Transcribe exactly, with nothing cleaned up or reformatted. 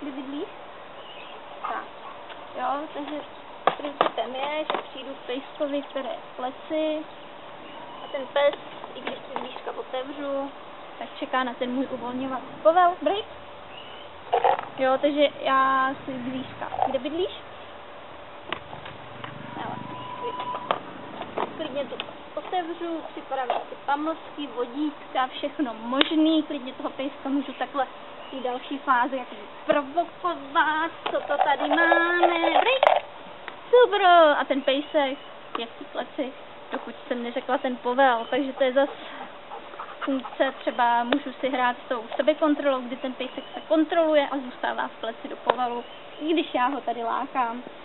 Kde bydlíš? Tak. Jo, takže principem je, že přijdu k pejskovi, které je v pleci a ten pes, i když si blížka otevřu, tak čeká na ten můj uvolňovací povel. Break? Jo, takže já si blížka. Kde bydlíš? Hele, klidně to otevřu, připravím si pamlsky, vodítka, všechno možný, klidně toho pejska můžu takhle v té další fázi jako provokovat, co to tady máme. Break! Super! A ten pejsek je v té pleci, dokud jsem neřekla ten povel, takže to je zase funkce, třeba můžu si hrát s tou sebekontrolou, kdy ten pejsek se kontroluje a zůstává v pleci do povalu, i když já ho tady lákám.